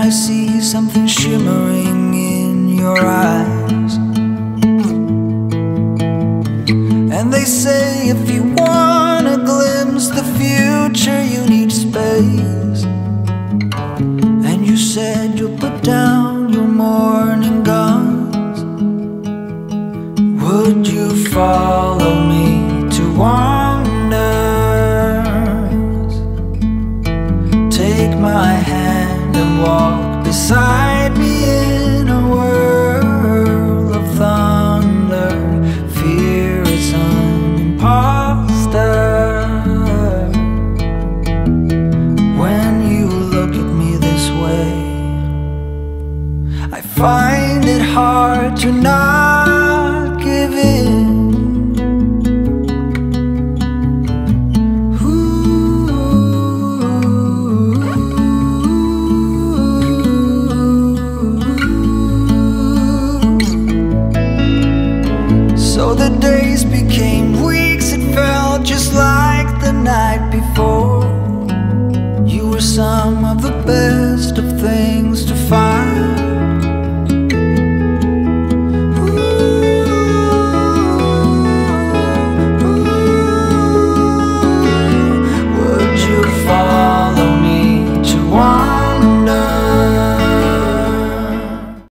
I see something shimmering in your eyes. And they say if you wanna glimpse the future, you need space. And you said you'll put down your morning guns. Would you follow me to wonders? Take my hand and walk beside me in a whirl of thunder. Fear is an imposter. When you look at me this way, I find it hard to not